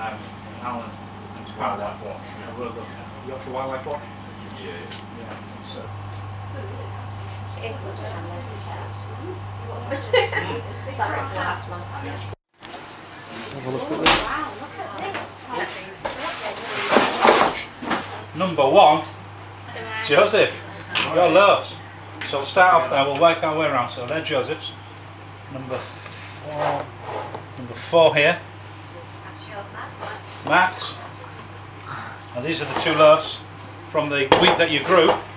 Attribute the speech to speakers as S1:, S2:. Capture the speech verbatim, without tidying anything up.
S1: Um, Alan and Wildlife Watch. Yeah, we're the Yorkshire Wildlife Watch.
S2: Yeah.
S1: Yeah. So.
S3: It is lunchtime, though, to be fair. That's not the last one.
S1: Have a look at this.
S3: Wow, look at this.
S1: Number one, Joseph. Your loves. So we'll start off there, we'll work our way around. So they're Joseph's. Number four. Number four here. Max. And these are the two loaves from the wheat that you grew.